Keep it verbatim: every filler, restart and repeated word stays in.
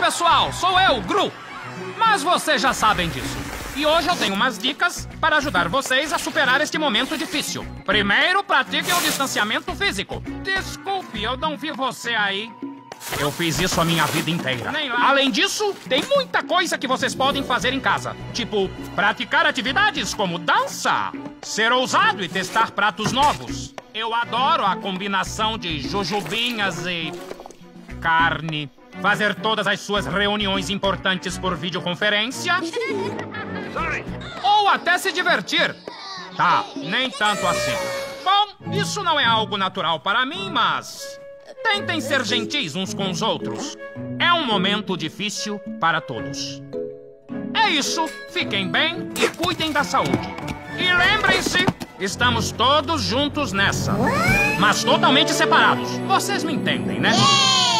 pessoal, sou eu, Gru. Mas vocês já sabem disso. E hoje eu tenho umas dicas para ajudar vocês a superar este momento difícil. Primeiro, pratiquem o distanciamento físico. Desculpe, eu não vi você aí. Eu fiz isso a minha vida inteira. Além disso, tem muita coisa que vocês podem fazer em casa. Tipo, praticar atividades como dança, ser ousado e testar pratos novos. Eu adoro a combinação de jujubinhas e carne. Fazer todas as suas reuniões importantes por videoconferência. Ou até se divertir. Tá, nem tanto assim. Bom, isso não é algo natural para mim, mas... tentem ser gentis uns com os outros. É um momento difícil para todos. É isso. Fiquem bem e cuidem da saúde. E lembrem-se, estamos todos juntos nessa. Mas totalmente separados. Vocês me entendem, né?